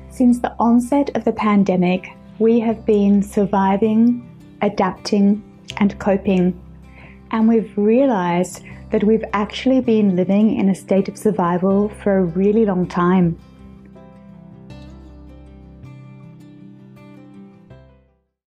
Since the onset of the pandemic, we have been surviving, adapting, and coping. And we've realized that we've actually been living in a state of survival for a really long time.